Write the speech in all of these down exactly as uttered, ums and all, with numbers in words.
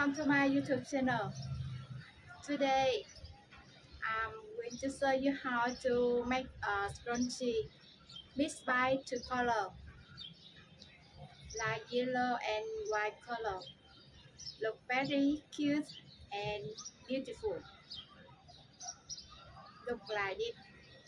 Welcome to my YouTube channel. Today I'm going to show you how to make a scrunchie mixed by two color like yellow and white color. Look very cute and beautiful. Look like it.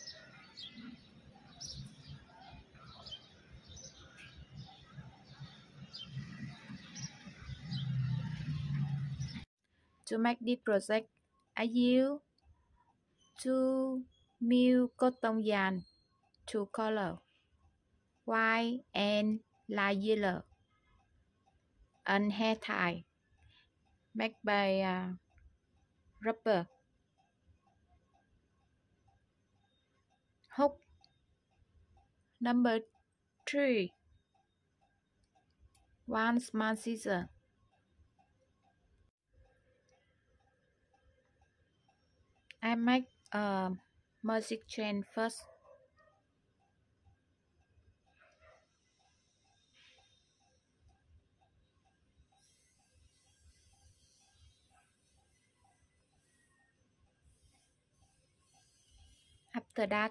To make this project, I use two mil cotton yarn, two color, white and light yellow, and hair tie made by uh, rubber. Hook number three, one small scissor. I make a magic chain first. After that,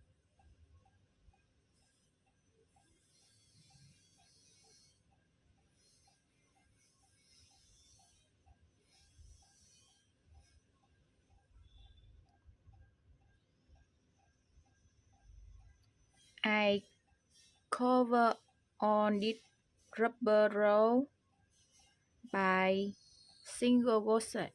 I cover on this rubber roll by single crochet.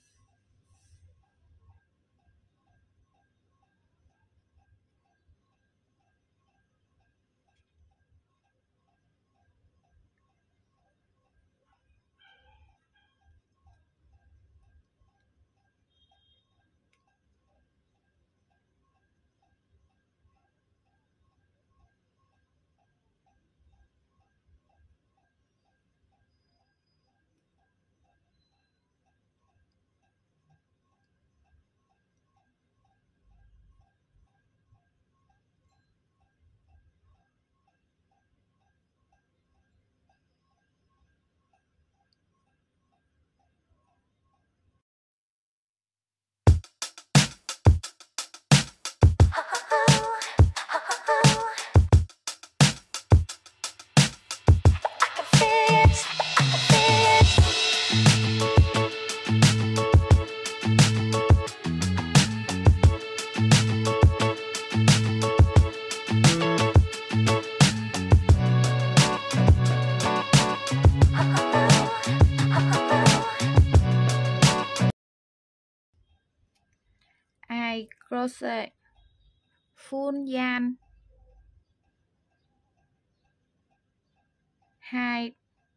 I crochet full yarn, hide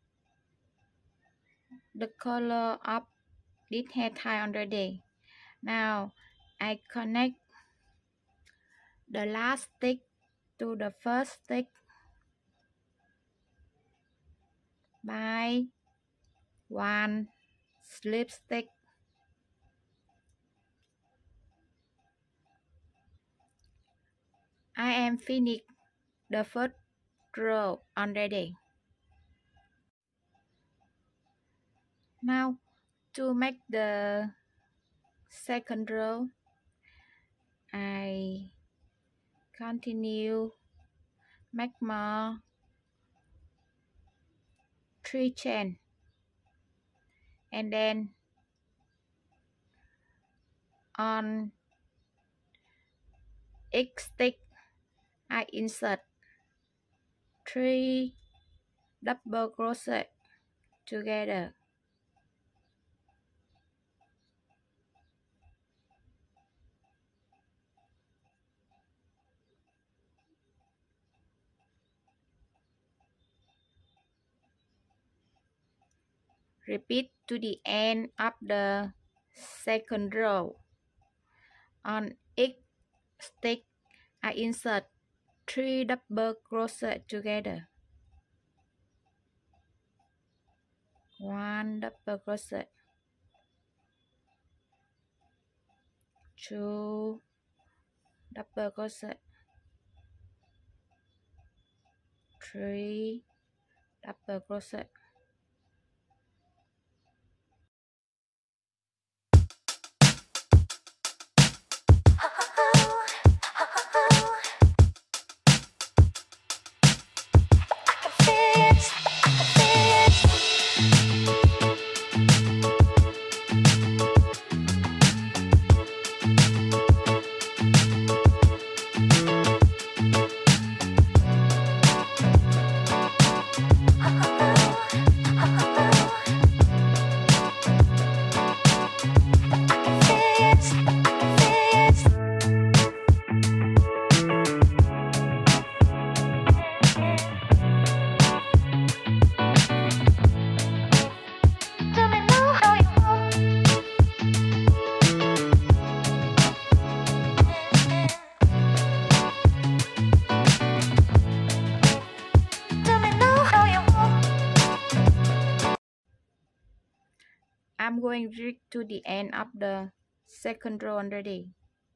the color of this hair tie underneath. Now I connect the last stick to the first stick by one slip stitch. I am finished the first row already. Now to make the second row, I continue make more three chain, and then on each stick I insert three double crochet together. Repeat to the end of the second row. On each stick I insert three double crochet together. One double crochet, two double crochet, three double crochet, I'm going right to the end of the second row already.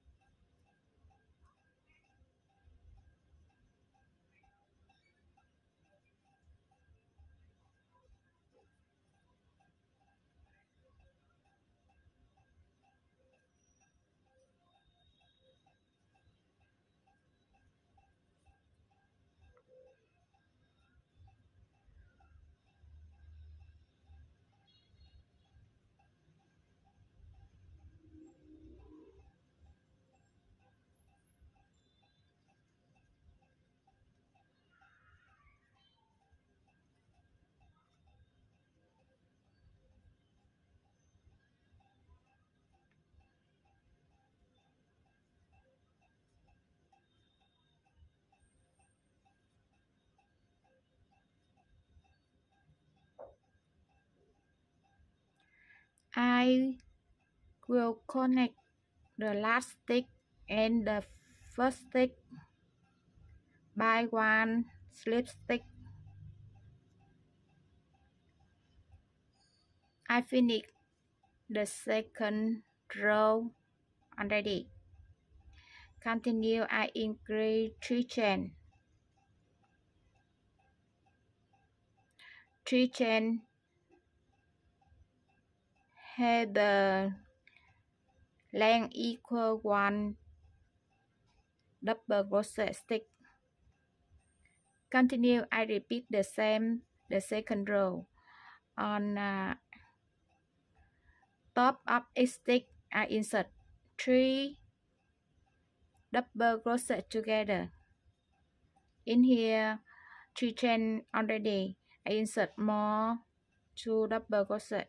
I will connect the last stick and the first stick by one slip stick. I finished the second row already. Continue, I increase three chain. Three chain have the length equal one double crochet stick. Continue, I repeat the same the second row. On uh, top of each stick, I insert three double crochet together. In here, three chain already. I insert more two double crochet.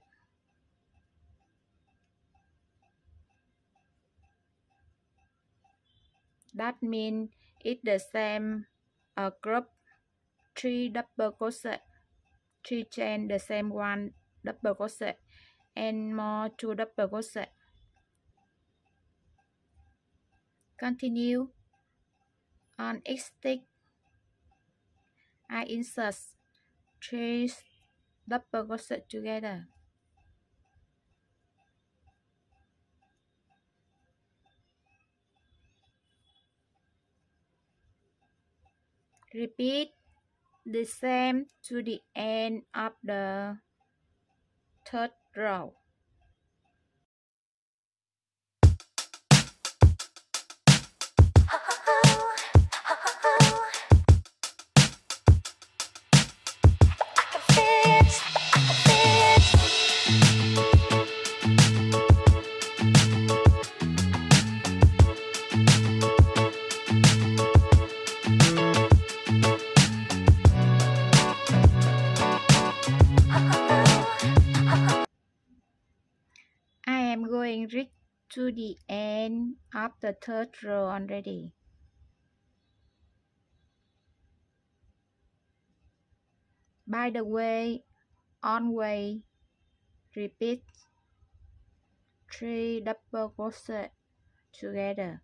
That means it's the same uh, group, three double crochet, three chain, the same one double crochet, and more two double crochet. Continue. On each stick, I insert three double crochet together. Repeat the same to the end of the third row. I am going right to the end of the third row already. By the way, always repeat three double crochet together.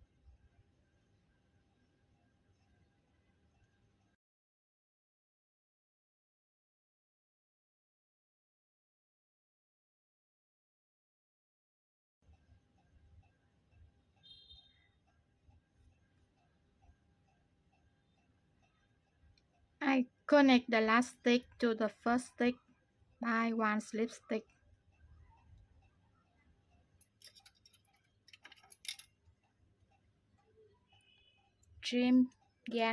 I connect the last stick to the first stick by one slip stick. Trim yarn.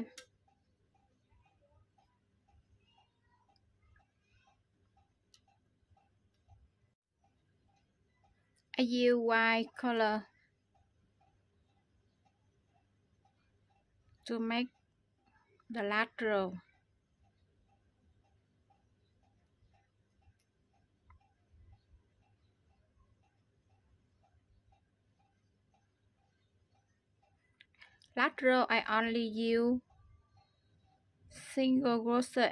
I use white color to make the last row. Last row I only use single crochet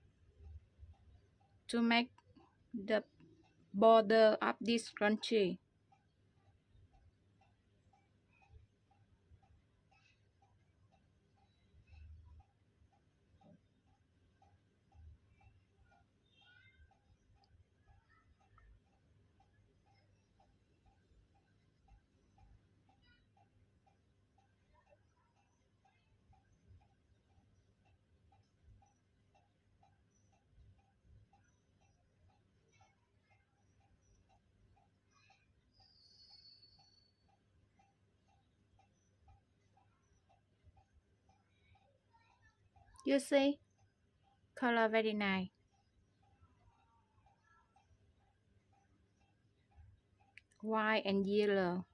to make the border of this scrunchie. You see, color very nice. White and yellow.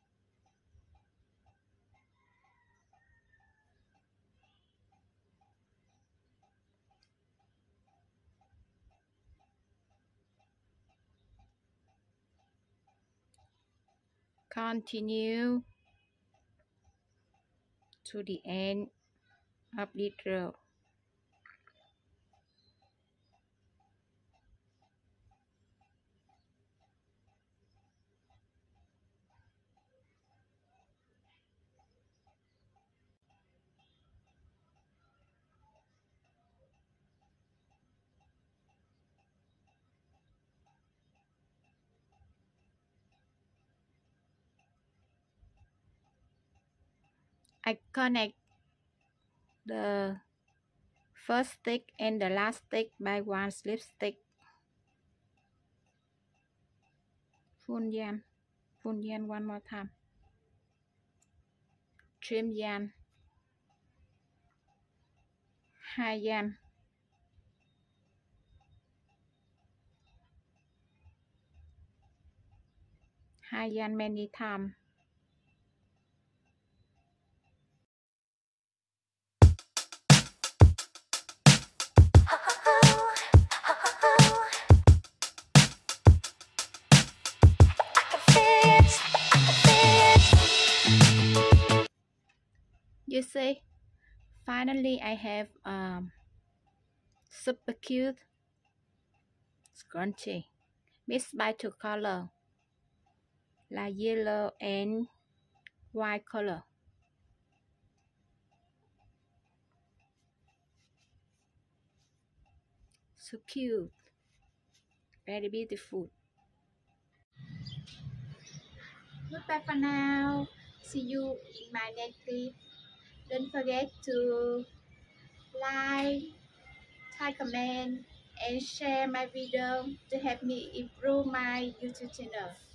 Continue to the end of this row. I connect the first stick and the last stick by one slip stick. Full yarn, full yarn one more time. Trim yarn, high yarn, high yarn many times. You see, finally I have um, super cute scrunchie mixed by two color, like yellow and white color. So cute, very beautiful. Goodbye for now. See you in my next clip. Don't forget to like, type comment, and share my video to help me improve my YouTube channel.